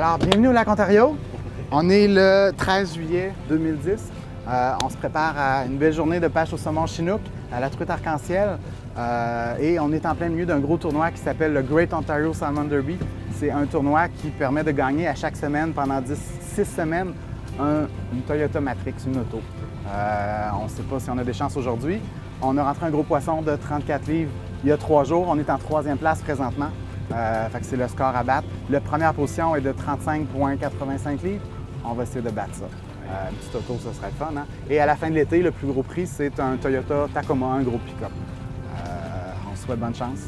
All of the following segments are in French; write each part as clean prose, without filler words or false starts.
Alors, bienvenue au lac Ontario. On est le 13 juillet 2010. On se prépare à une belle journée de pêche au saumon Chinook, à la truite arc-en-ciel. Et on est en plein milieu d'un gros tournoi qui s'appelle le Great Ontario Salmon Derby. C'est un tournoi qui permet de gagner à chaque semaine, pendant 6 semaines, une Toyota Matrix, une auto. On ne sait pas si on a des chances aujourd'hui. On a rentré un gros poisson de 34 livres il y a 3 jours. On est en 3e place présentement. Fait que c'est le score à battre. La première position est de 35,85 livres. On va essayer de battre ça. Une petite auto, ça serait le fun. Hein? Et à la fin de l'été, le plus gros prix, c'est un Toyota Tacoma, un gros pick-up. On se souhaite bonne chance.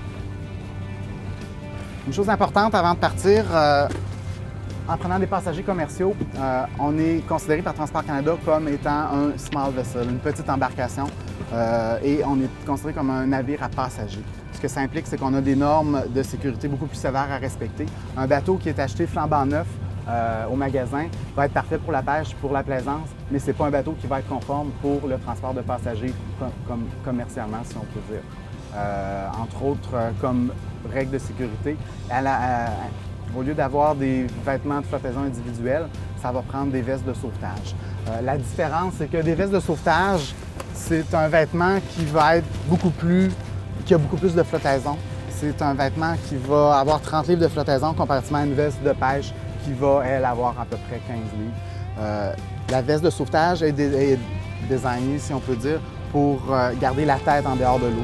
Une chose importante avant de partir, en prenant des passagers commerciaux, on est considéré par Transport Canada comme étant un small vessel, une petite embarcation, et on est considéré comme un navire à passagers. Ce que ça implique, c'est qu'on a des normes de sécurité beaucoup plus sévères à respecter. Un bateau qui est acheté flambant neuf au magasin va être parfait pour la pêche, pour la plaisance, mais ce n'est pas un bateau qui va être conforme pour le transport de passagers commercialement, si on peut dire. Entre autres, comme règle de sécurité, au lieu d'avoir des vêtements de flottaison individuels, ça va prendre des vestes de sauvetage. La différence, c'est que des vestes de sauvetage, c'est un vêtement qui va être qui a beaucoup plus de flottaison. C'est un vêtement qui va avoir 30 livres de flottaison comparativement à une veste de pêche qui va, elle, avoir à peu près 15 livres. La veste de sauvetage est designée, si on peut dire, pour garder la tête en dehors de l'eau.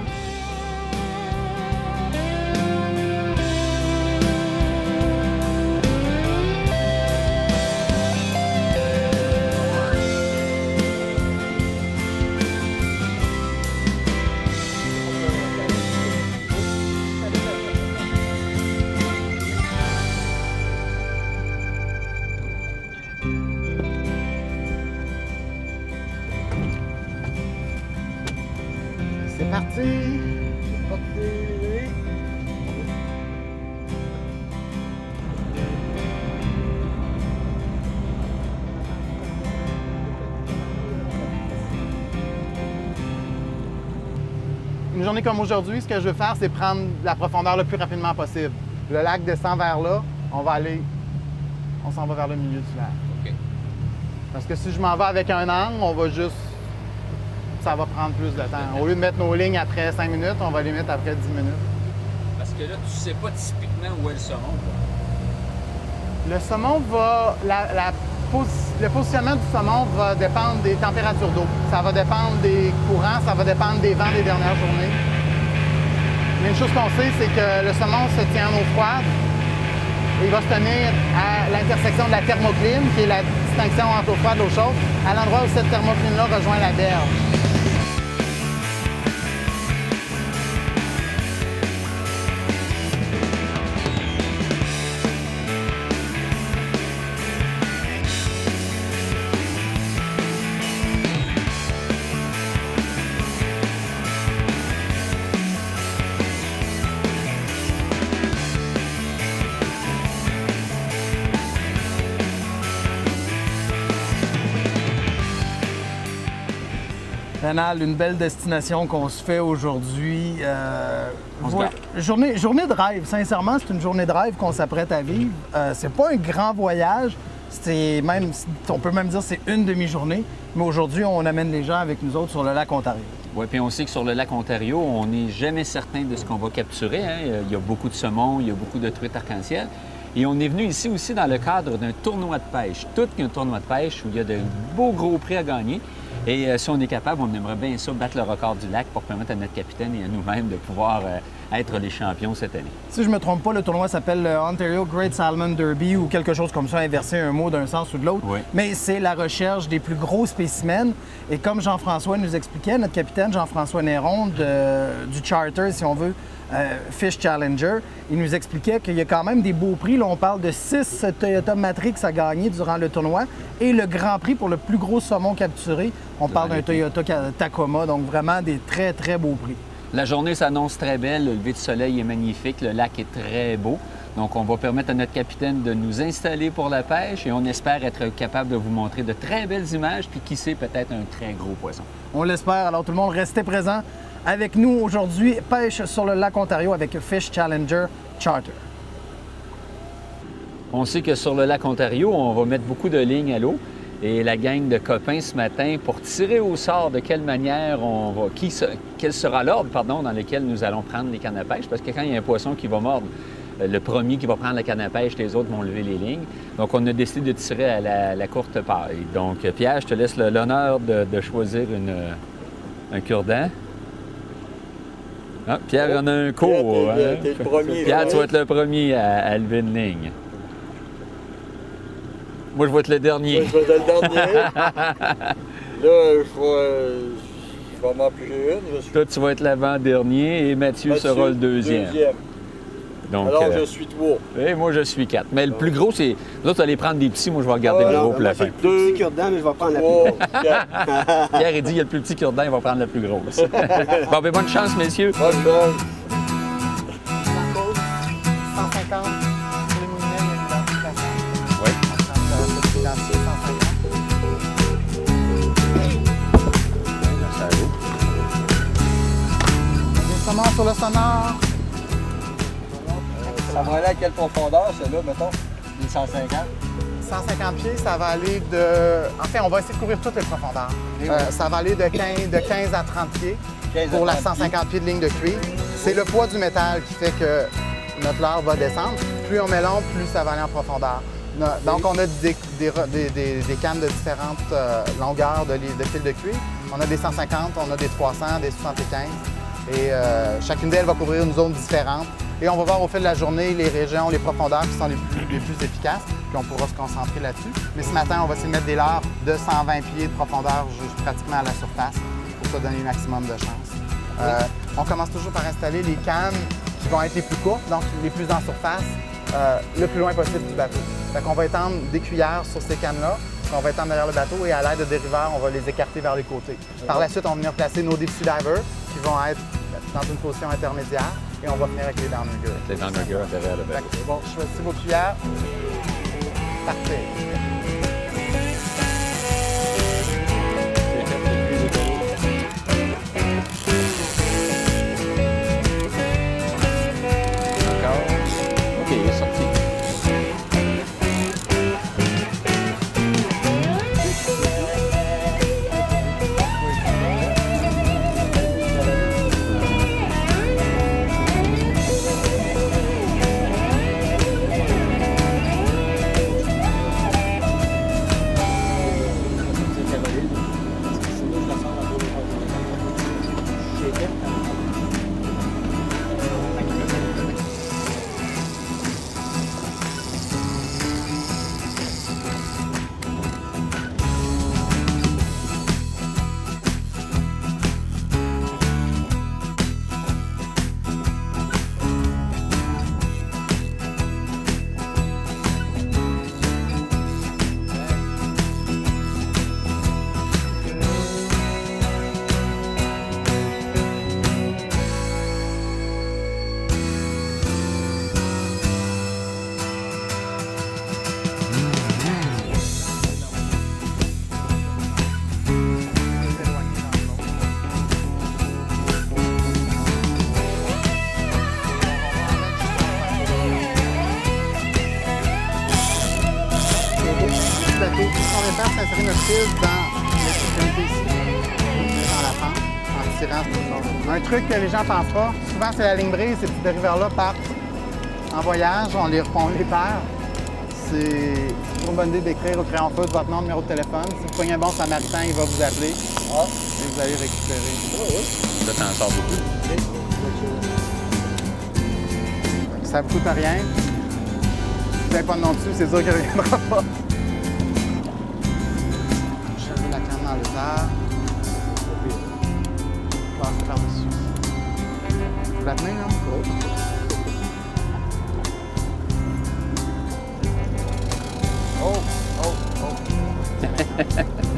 C'est parti! Une journée comme aujourd'hui, ce que je veux faire, c'est prendre la profondeur le plus rapidement possible. Le lac descend vers là, on s'en va vers le milieu du lac. OK. Parce que si je m'en vais avec un angle, ça va prendre plus de temps. Au lieu de mettre nos lignes après 5 minutes, on va les mettre après 10 minutes. Parce que là, tu sais pas typiquement où est le saumon. Le saumon va... Le positionnement du saumon va dépendre des températures d'eau. Ça va dépendre des courants, ça va dépendre des vents des dernières journées. Mais une chose qu'on sait, c'est que le saumon se tient en eau froide. Il va se tenir à l'intersection de la thermocline, qui est la distinction entre eau froide et eau chaude, à l'endroit où cette thermocline-là rejoint la berge. Rénal, une belle destination qu'on se fait aujourd'hui. Journée de rêve. Sincèrement, c'est une journée de rêve qu'on s'apprête à vivre. C'est pas un grand voyage. On peut même dire que c'est une demi-journée. Mais aujourd'hui, on amène les gens avec nous autres sur le lac Ontario. Oui, puis on sait que sur le lac Ontario, on n'est jamais certain de ce qu'on va capturer. Hein. Il y a beaucoup de saumon, il y a beaucoup de truites arc-en-ciel. Et on est venu ici aussi dans le cadre d'un tournoi de pêche. Tout qu'un tournoi de pêche où il y a de beaux gros prix à gagner. Et si on est capable, on aimerait bien ça, battre le record du lac pour permettre à notre capitaine et à nous-mêmes de pouvoir être les champions cette année. Si je ne me trompe pas, le tournoi s'appelle le Ontario Great Salmon Derby ou quelque chose comme ça, inverser un mot d'un sens ou de l'autre. Oui. Mais c'est la recherche des plus gros spécimens. Et comme Jean-François nous expliquait, notre capitaine Jean-François Néron du charter, si on veut, Fish Challenger, il nous expliquait qu'il y a quand même des beaux prix. Là, on parle de 6 Toyota Matrix à gagner durant le tournoi et le grand prix pour le plus gros saumon capturé. On parle d'un Toyota Tacoma, donc vraiment des très, très beaux prix. La journée s'annonce très belle, le lever du soleil est magnifique, le lac est très beau. Donc, on va permettre à notre capitaine de nous installer pour la pêche et on espère être capable de vous montrer de très belles images, puis qui sait, peut-être un très gros poisson. On l'espère. Alors, tout le monde, restez présent avec nous aujourd'hui. Pêche sur le lac Ontario avec Fish Challenger Charter. On sait que sur le lac Ontario, on va mettre beaucoup de lignes à l'eau. Et la gang de copains ce matin, pour tirer au sort de quelle manière on va, quel sera l'ordre, pardon, dans lequel nous allons prendre les cannes à pêche, parce que quand il y a un poisson qui va mordre, le premier qui va prendre la canne à pêche, les autres vont lever les lignes. Donc, on a décidé de tirer à la courte paille. Donc, Pierre, je te laisse l'honneur de choisir un cure-dent. Ah, Pierre en a un court. T'es le premier. Pierre, tu vas être le premier à lever une ligne. Moi, je vais être le dernier. Moi, je vais être le dernier. Là, je vais m'en piger une. Toi, tu vas être l'avant-dernier et Mathieu sera le deuxième. Donc, alors, je suis 3. Et moi, je suis 4. Mais le plus gros, c'est... Là, tu vas aller prendre des petits. Moi, je vais regarder le gros pour la fin. Le plus petit cure-dent, mais je vais prendre la plus. Pierre, il dit, il y a le plus petit cure-dent, il va prendre la plus grosse. Bon, ben, bonne chance, messieurs. Bonne chance. 150 pour les moulinets, il y a une identification. Oui. Identifié 150. Des saumons sur le sonore. Ça va aller à quelle profondeur, celle-là, mettons? 150? 150 pieds, ça va aller de... En fait, on va essayer de couvrir toutes les profondeurs. Ça va aller de 15 à 30 pieds pour la 150 pieds de ligne de cuir. C'est le poids du métal qui fait que notre leurre va descendre. Plus on met long, plus ça va aller en profondeur. Donc, on a des cannes de différentes longueurs de fil de cuir. On a des 150, on a des 300, des 75. Et chacune d'elles va couvrir une zone différente. Et on va voir au fil de la journée les régions, les profondeurs qui sont les plus efficaces. Puis on pourra se concentrer là-dessus. Mais ce matin, on va essayer de mettre des leurres de 120 pieds de profondeur pratiquement à la surface pour se donner le maximum de chance. On commence toujours par installer les cannes qui vont être les plus courtes, donc les plus en surface, le plus loin possible du bateau. Fait qu'on va étendre des cuillères sur ces cannes-là, qu'on va étendre derrière le bateau et à l'aide de dériveurs, on va les écarter vers les côtés. Par la suite, on va venir placer nos deep sea divers qui vont être dans une position intermédiaire et on va finir avec les downriggers. Les downriggers derrière le bateau. Bon, choisissez vos cuillères. Parfait. OK, il est sorti. S'insérer notre fil dans l'extrémité ici, dans la fente, en tirant. Un truc que les gens ne pensent pas, souvent c'est la ligne brise, ces petits dériveurs-là partent en voyage, on les perd. C'est toujours une bonne idée d'écrire au crayon feutre votre nom, numéro de téléphone. Si vous prenez un bon samaritain, il va vous appeler et vous allez récupérer. Ça t'en sort beaucoup. Ça ne vous coûte rien. Si vous n'avez pas de nom dessus, c'est sûr qu'il ne reviendra pas. La canne dans les airs. Passer par-dessus. Vous la tenez, là? Oui. Oh, oh, oh.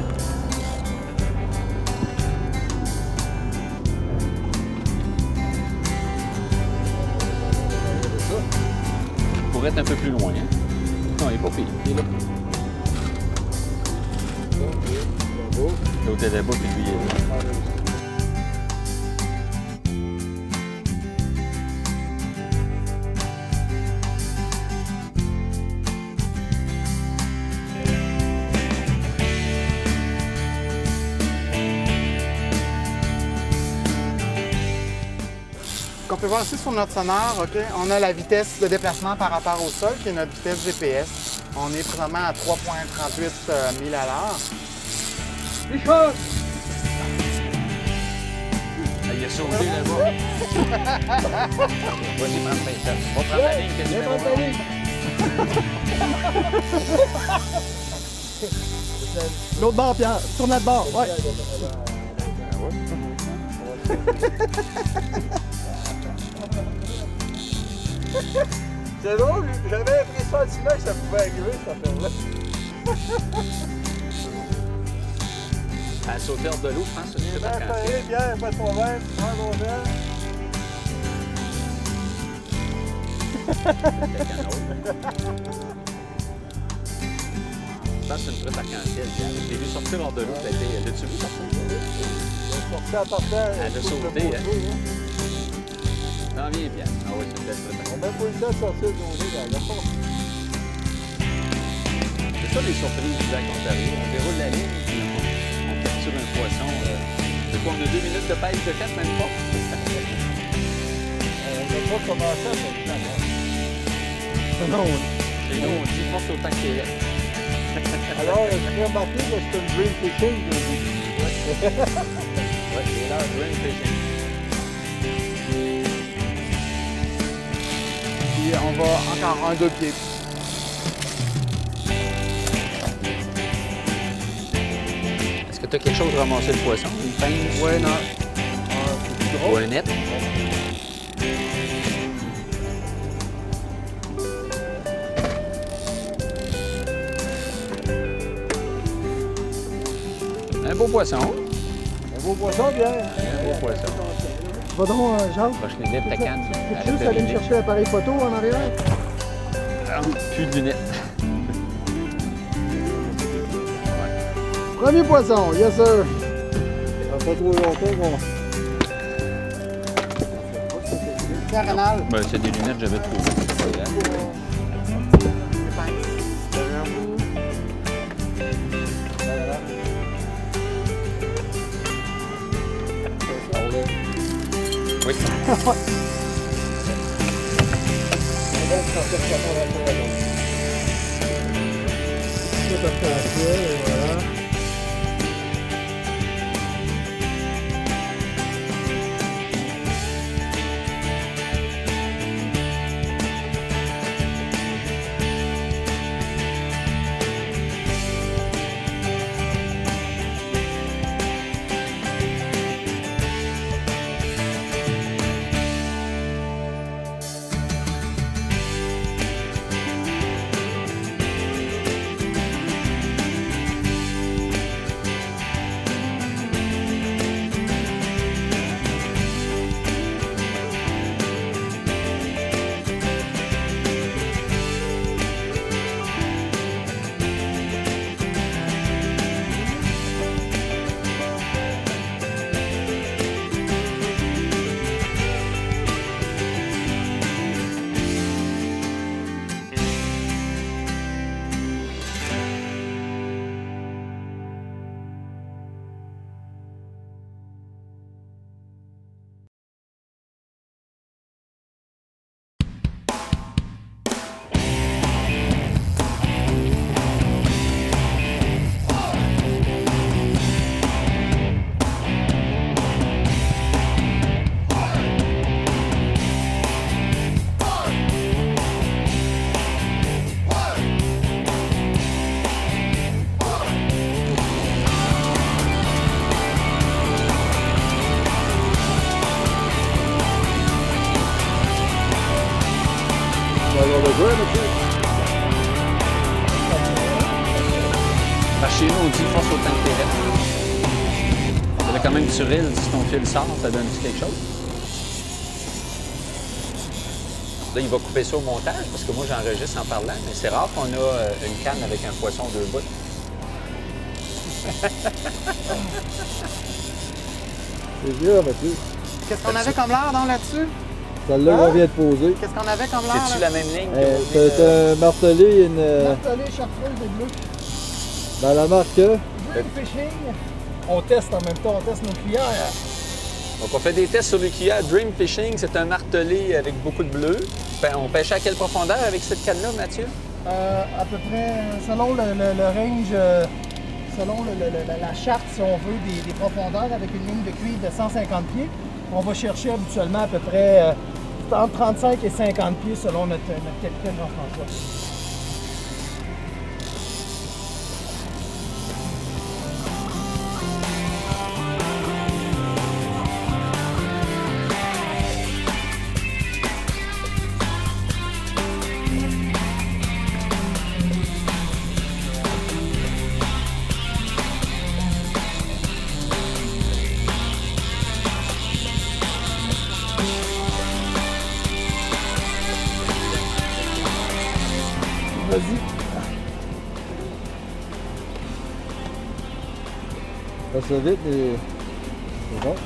Pour être un peu plus loin, hein? Non, il est pas pire. Il est là. L'autre est là-bas, puis lui, il est là. Qu'on peut voir ici sur notre sonar, OK, on a la vitesse de déplacement par rapport au sol, qui est notre vitesse GPS. On est présentement à 3,38 milles à l'heure. Michel! Il a sauté là-bas. Vas-y, prends le pinceau. On va prendre la ligne que numéro 1. L'autre bord, Pierre. Tourne de bord. Ouais. C'est drôle, j'avais pris le sentiment que ça pouvait arriver, cette affaire-là. À la sauteur de l'eau, je pense que c'est Bien pas fait, Pierre, pas de problème. Prends mon verre. Je pense que c'est une truite arc-en-ciel. J'ai vu sortir hors de l'eau. L'as-tu vu sortir? Sorti en partant. Elle a sauté, hein? Non, viens, Pierre. Ah oui, c'est une belle truite. On n'a même pas eu le temps de sortir de nos nez dans la porte. C'est ça les surprises du lac Ontario. On déroule la ligne, puis on capture un poisson. C'est quoi, on a 2 minutes de pêche de 4, même pas? On n'a pas commencé à faire du temps. Non. Et nous, on dit force autant que t'es là. Alors, tu peux remarquer que c'est une green fishing. Oui, c'est l'heure de green fishing. Puis on va encore un 2 pieds. Est-ce que tu as quelque chose à ramasser le poisson? Une pince? Ouais, non. Ou un net? Un beau poisson. Un beau poisson, Pierre. Un beau poisson. Va donc, Jacques. Proche les lèvres ta canne. Tu juste aller me chercher l'appareil photo en arrière? Plus de lunettes. Premier poisson, yes sir. Ça fait pas trop longtemps qu'on... Pierre Rénal. Ben, c'est des lunettes que j'avais trouvées. C'est pas grave. Oui. Chez nous, on dit force autant que t'es là. Là, quand même, tu rilles, si ton fil sort, ça donne-tu quelque chose? Là, il va couper ça au montage, parce que moi, j'enregistre en parlant, mais c'est rare qu'on a une canne avec un poisson 2 bouts. C'est dur, Mathieu. Qu'est-ce qu'on avait comme leurre donc là-dessus? Celle-là qu'on vient de poser. Qu'est-ce qu'on avait comme leurre? C'est-tu là? la même ligne? C'est un martelé et une... Martelé, chartreuse et bleu. Dans la marque... Green fishing. On teste en même temps, on teste nos cuillères. Donc, on fait des tests sur l'Ukiah. Dream Fishing, c'est un martelé avec beaucoup de bleu. On pêche à quelle profondeur avec cette canne-là, Mathieu? À peu près, selon le range, selon la charte, si on veut, des profondeurs avec une ligne de cuivre de 150 pieds, on va chercher habituellement à peu près entre 35 et 50 pieds selon notre capitaine Jean-François. Vas-y. Fais ça vite et c'est bon.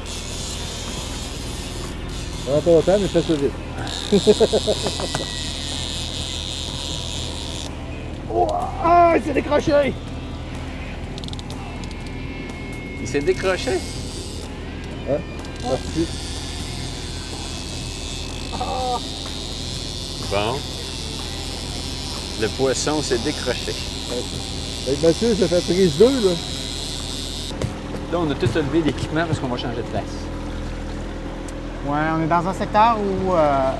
Prends ton temps, mais fais ça vite. Oh, ah, il s'est décroché! Il s'est décroché? Hein? Parti. Bon. Le poisson s'est décroché. Hey, Mathieu, ça fait prise 2, là. Là, on a tout levé l'équipement parce qu'on va changer de place. Ouais, on est dans un secteur où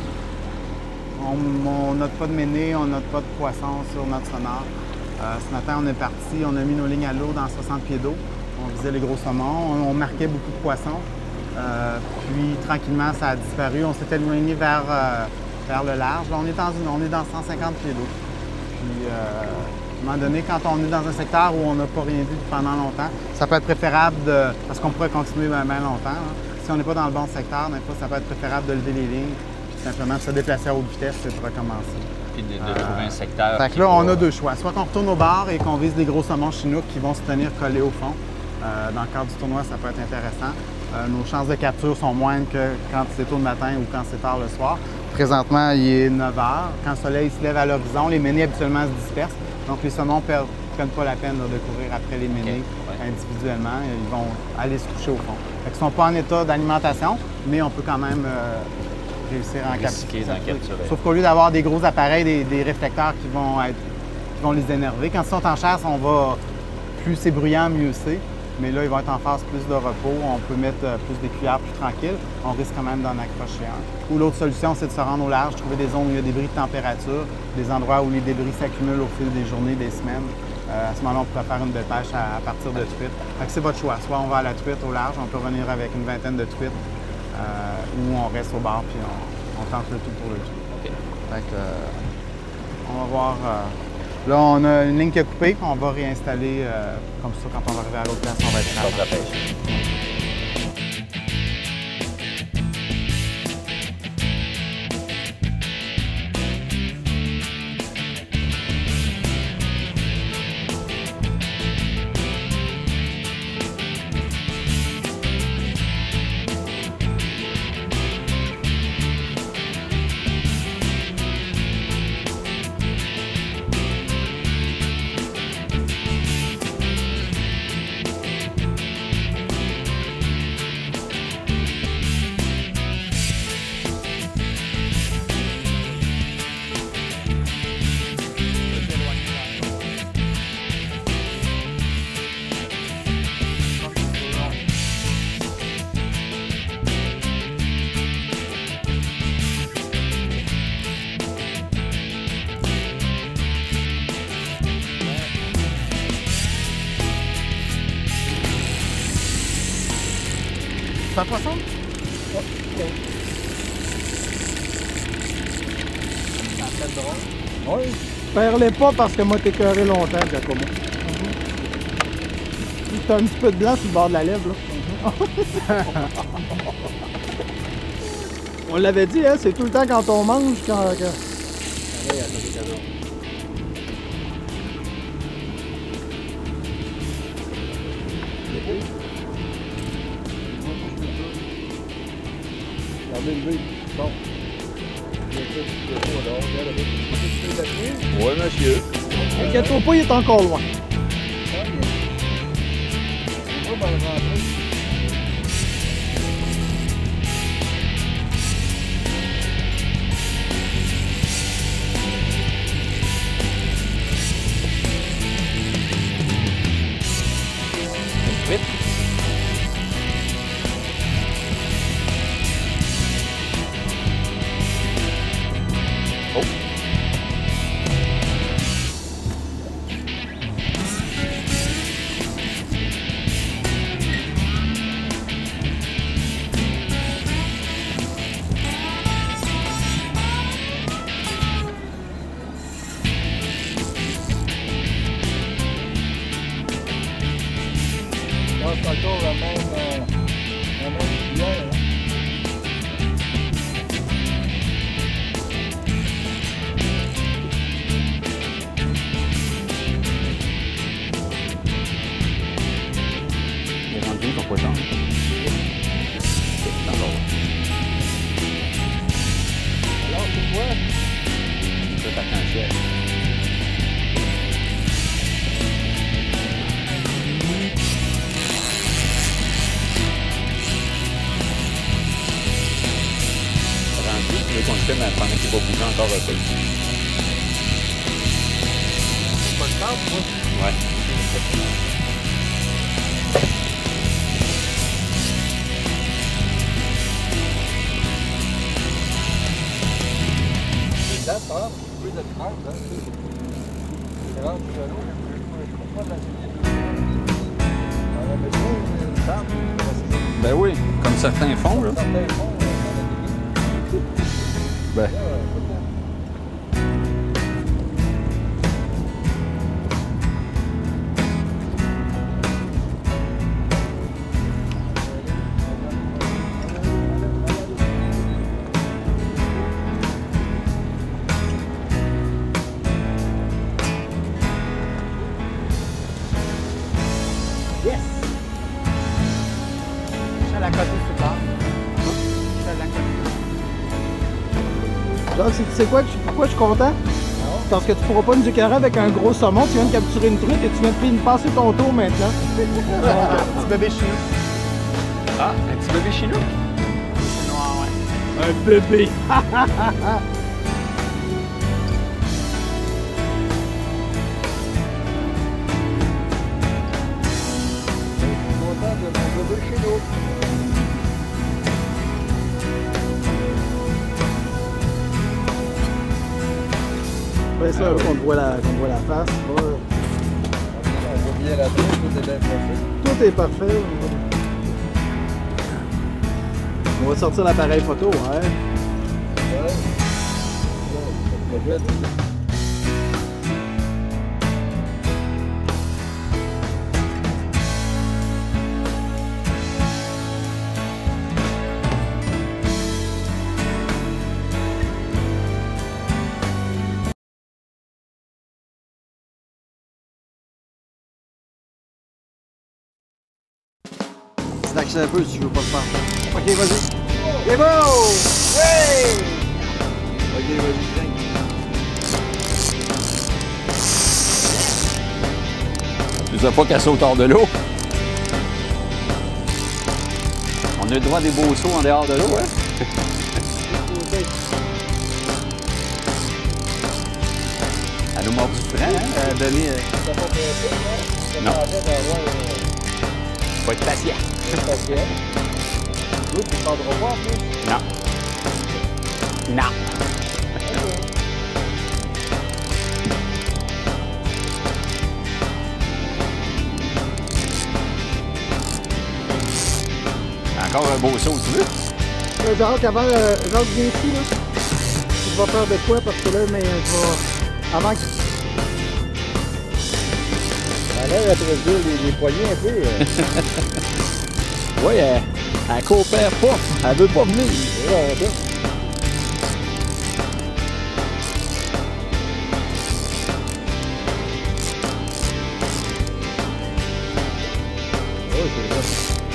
on note pas de méné, on note pas de poisson sur notre sonar. Ce matin, on est parti, on a mis nos lignes à l'eau dans 60 pieds d'eau. On visait les gros saumons, on marquait beaucoup de poissons. Puis, tranquillement, ça a disparu. On s'est éloigné vers le large. Là, on est dans 150 pieds d'eau. Puis, à un moment donné, quand on est dans un secteur où on n'a pas rien vu pendant longtemps, ça peut être préférable parce qu'on pourrait continuer bien longtemps. Hein. Si on n'est pas dans le bon secteur, des fois, ça peut être préférable de lever les lignes, puis simplement de se déplacer à haute vitesse et de recommencer. Puis de trouver un secteur. Fait que là, on a deux choix. Soit qu'on retourne au bar et qu'on vise des gros saumons chinook qui vont se tenir collés au fond. Dans le cadre du tournoi, ça peut être intéressant. Nos chances de capture sont moindres que quand c'est tôt le matin ou quand c'est tard le soir. Présentement, il est 9 h. Quand le soleil se lève à l'horizon, les ménés habituellement se dispersent. Donc, les saumons ne prennent pas la peine là, de courir après les ménés individuellement. Ils vont aller se coucher au fond. Ils ne sont pas en état d'alimentation, mais on peut quand même réussir à en capturer. Sauf qu'au lieu d'avoir des gros appareils, des réflecteurs qui vont les énerver, quand ils sont en chasse, plus c'est bruyant, mieux c'est. Mais là, ils vont être en phase plus de repos. On peut mettre plus des cuillères plus tranquilles. On risque quand même d'en accrocher un. Ou l'autre solution, c'est de se rendre au large, trouver des zones où il y a des bris de température, des endroits où les débris s'accumulent au fil des journées, des semaines. À ce moment-là, on pourrait faire une dépêche à partir de truites. C'est votre choix. Soit on va à la truite au large, on peut revenir avec une vingtaine de truites, ou on reste au bar puis on tente le tout pour le tout. Okay. On va voir. Là, on a une ligne qui a coupé, on va réinstaller comme ça quand on va arriver à l'autre place, on va être capable de pêche. C'est un poisson? Oh, OK. Ça fait drôle. Oui. Perds-les pas parce que moi, t'es écœuré longtemps, Giacomo. T'as un petit peu de blanc sur le bord de la lèvre, là. On l'avait dit, hein, c'est tout le temps quand on mange, Bon. Oui, monsieur. Inquiète-toi pas, il est encore loin. mais pendant qu'il va bouger encore un peu. Ouais. Là, ça va, plus de crainte, là. C'est rare, c'est l'eau, je comprends pas la suite. Ben oui, comme certains font, là. Ben. Donc, tu sais quoi, pourquoi je suis content? Parce que tu pourras pas nous écœurer avec un gros saumon, tu viens de capturer une truite et tu viens de passer ton tour maintenant. Un petit bébé chinois. Ah, un petit bébé chez nous? C'est noir, ouais. Un bébé! Content de mon bébé chez nous. C'est ça, qu'on te voit la face. Ouais. On voit bien la tête, tout est bien placé. Tout est parfait. On va sortir l'appareil photo, hein? Ouais. Ouais, D'accès un peu si tu veux pas le faire. Ok, vas-y. C'est beau! Hey! Ok, vas-y, tiens. Tu sais pas qu'elle saute hors de l'eau? On a le droit à des beaux sauts en dehors de l'eau, hein? Elle nous mord du frein, hein? Denis, ça va bien sûr, hein? Non. Ça va d'avoir Faut être patient. patient. L'autre, tu ne prendras pas en plus. Non. Non. Encore un beau saut, tu veux? Jacques, avant, Jacques, viens ici, là. Tu vas faire de quoi? Parce que là, mais je vais... Avant que... Elle a l'air après ça, les poignets un peu. Oui, elle coopère pas. Elle veut pas venir. Ouais, ça. Oh, c'est vrai.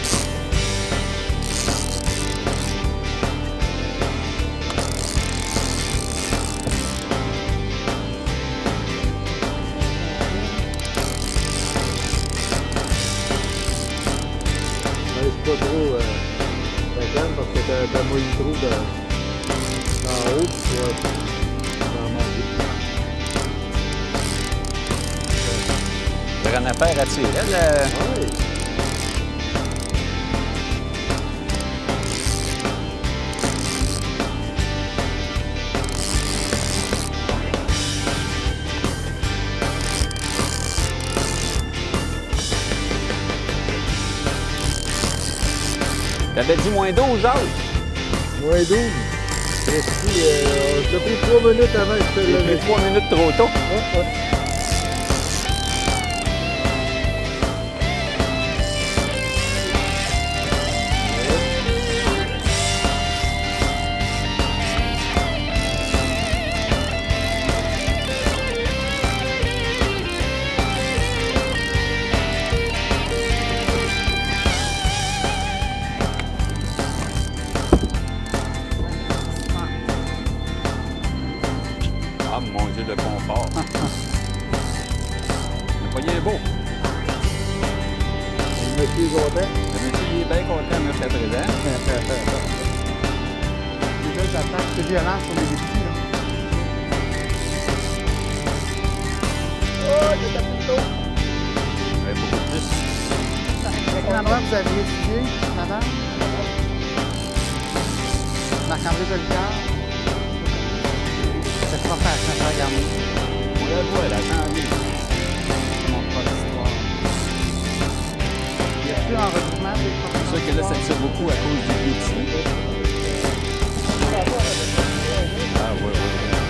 C'est pas trop calme parce que t'as mouillé trop en haut, puis tu vas en manger. Il y a une affaire à tirer. Elle, Oui. T'avais dit moins 12, Jacques? Moins 12. Je t'ai pris 3 minutes avant que je te J'ai lève. pris 3 minutes trop tôt. Ah, mon Dieu, le confort. Le poignet est beau. Le monsieur est content. Le monsieur il est bien content de jusqu'à présent. C'est là, ça C'est violent sur les défis, là. Oh, il est plus tôt. Ouais, beaucoup plus. À quel endroit vous aviez étudié, madame? Marc-André Jolicoeur. C'est pas facile à regarder. On la voit, là, attendez. Je montre pas l'histoire. Il y a plus un regroupement des C'est professeurs. sûr que là, ça tire beaucoup à cause du pied ici. Ah, ouais, ouais.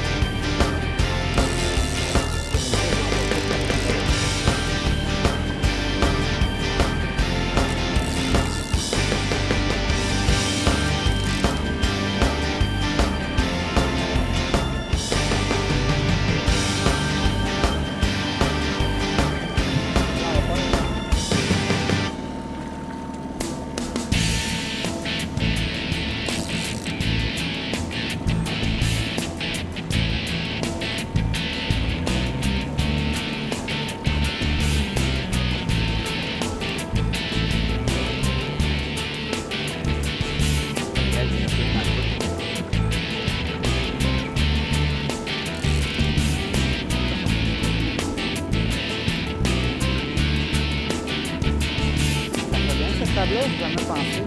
Cette table-là, j'ai jamais pensé.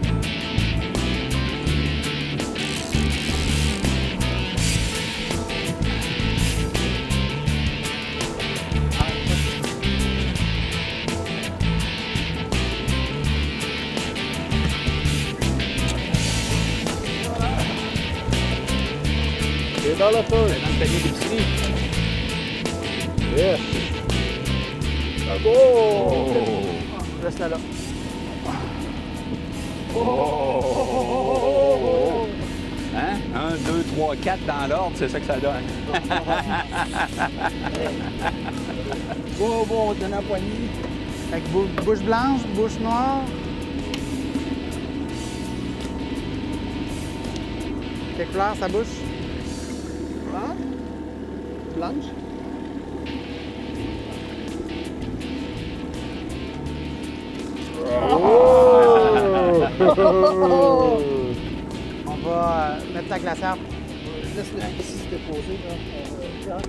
C'est dans la feuille. Dans le panier d'épicerie. Yes. Bravo! Oh! Reste là. Hein? 1, 2, 3, 4 dans l'ordre, c'est ça que ça donne. Bon, on donne la poignée. Fait que bouche blanche, bouche noire. Quelle couleur sa bouche? Hein? Blanche? On va mettre la glacière. Laisse le ici se déposer. Là.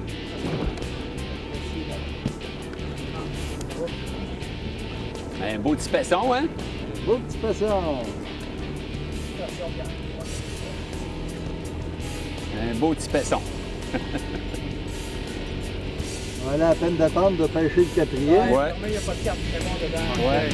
Un beau petit paisson, hein? Beau petit patient. Un beau petit paisson. On a la peine d'attendre de pêcher le quatrième. Ouais. Il n'y a pas de carte très bon dedans. Ouais.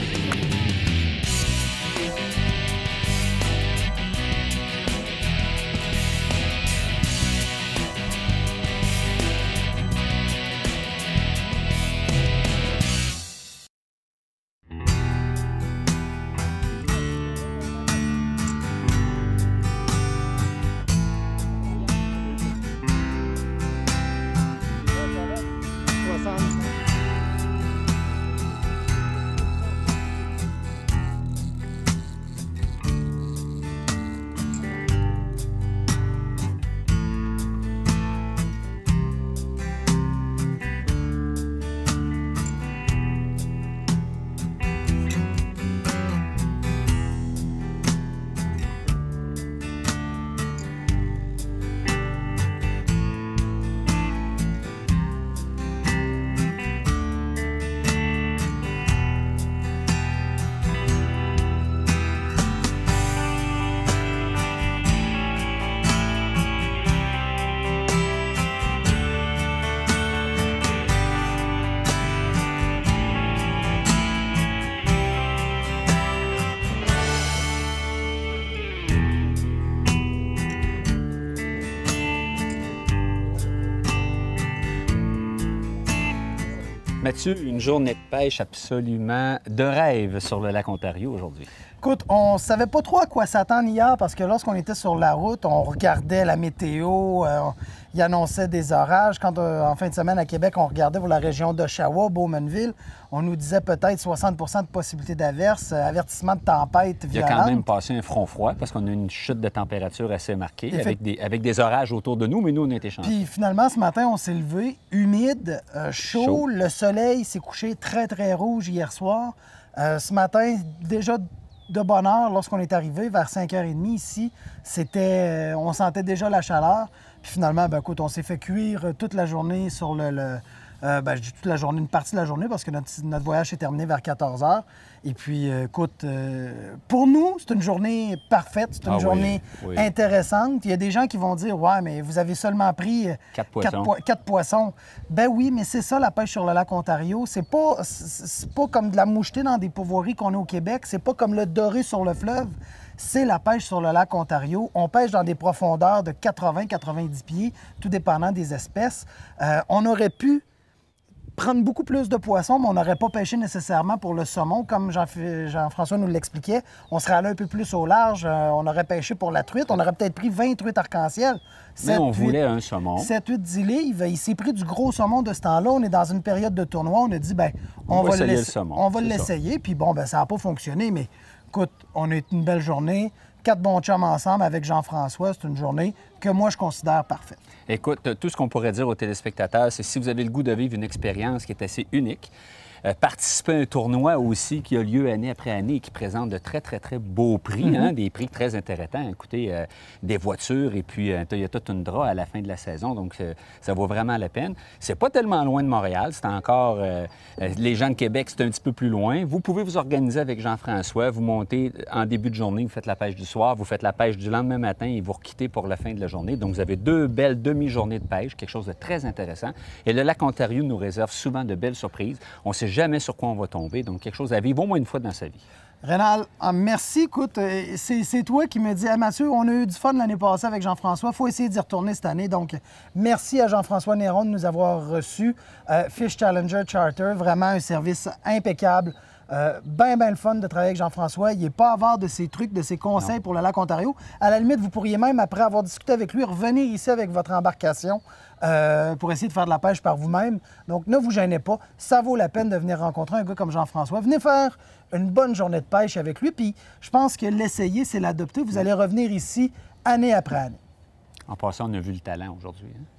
Mathieu, une journée de pêche absolument de rêve sur le lac Ontario aujourd'hui. Écoute, on savait pas trop à quoi s'attendre hier parce que lorsqu'on était sur la route, on regardait la météo, il annonçait des orages. Quand en fin de semaine à Québec, on regardait pour la région d'Oshawa, Bowmanville, on nous disait peut-être 60 de possibilité d'averse, avertissement de tempête Il y a violente. quand même passé un front froid parce qu'on a une chute de température assez marquée avec des orages autour de nous, mais nous, on a été chanceux. Puis finalement, ce matin, on s'est levé, humide, chaud. Chaud. Le soleil s'est couché très, très rouge hier soir. Ce matin, déjà de bonne heure, lorsqu'on est arrivé vers 5h30 ici, on sentait déjà la chaleur. Puis finalement, ben, écoute, on s'est fait cuire toute la journée sur je dis toute la journée, une partie de la journée, parce que notre voyage s'est terminé vers 14h. Et puis, écoute, pour nous, c'est une journée parfaite, c'est une journée intéressante. Il y a des gens qui vont dire, ouais, mais vous avez seulement pris 4 poissons. Ben oui, mais c'est ça la pêche sur le lac Ontario. C'est pas comme de la moucheté dans des pourvoiries qu'on a au Québec. C'est pas comme le doré sur le fleuve. C'est la pêche sur le lac Ontario. On pêche dans des profondeurs de 80-90 pieds, tout dépendant des espèces. On aurait pu prendre beaucoup plus de poissons, mais on n'aurait pas pêché nécessairement pour le saumon, comme Jean-François nous l'expliquait. On serait allé un peu plus au large, on aurait pêché pour la truite, on aurait peut-être pris 20 truites arc-en-ciel. Mais on voulait un saumon. 7-8 10 livres. Il s'est pris du gros saumon de ce temps-là. On est dans une période de tournoi. On a dit, ben, on va l'essayer. Puis bon, ben, ça n'a pas fonctionné, mais écoute, on a eu une belle journée. 4 bons chums ensemble avec Jean-François. C'est une journée que moi, je considère parfaite. Écoute, tout ce qu'on pourrait dire aux téléspectateurs, c'est si vous avez le goût de vivre une expérience qui est assez unique, participer à un tournoi aussi qui a lieu année après année et qui présente de très, très, très beaux prix, des prix très intéressants. Écoutez, des voitures et puis un Toyota Tundra à la fin de la saison, donc ça vaut vraiment la peine. C'est pas tellement loin de Montréal, c'est encore... les gens de Québec, c'est un petit peu plus loin. Vous pouvez vous organiser avec Jean-François, vous montez en début de journée, vous faites la pêche du soir, vous faites la pêche du lendemain matin et vous requittez pour la fin de la journée. Donc, vous avez 2 belles demi-journées de pêche, quelque chose de très intéressant. Et le lac Ontario nous réserve souvent de belles surprises. On sait jamais sur quoi on va tomber, donc quelque chose à vivre au moins une fois dans sa vie. Rénal, merci. Écoute, c'est toi qui me dis, hey, Mathieu, on a eu du fun l'année passée avec Jean-François, il faut essayer d'y retourner cette année. Donc, merci à Jean-François Néron de nous avoir reçus. Fish Challenger Charter, vraiment un service impeccable. Ben le fun de travailler avec Jean-François. Il n'est pas avare de ses trucs, de ses conseils pour le lac Ontario. À la limite, vous pourriez même, après avoir discuté avec lui, revenir ici avec votre embarcation pour essayer de faire de la pêche par vous-même. Donc, ne vous gênez pas. Ça vaut la peine de venir rencontrer un gars comme Jean-François. Venez faire une bonne journée de pêche avec lui. Puis, je pense que l'essayer, c'est l'adopter. Vous allez revenir ici année après année. En passant, on a vu le talent aujourd'hui. Hein?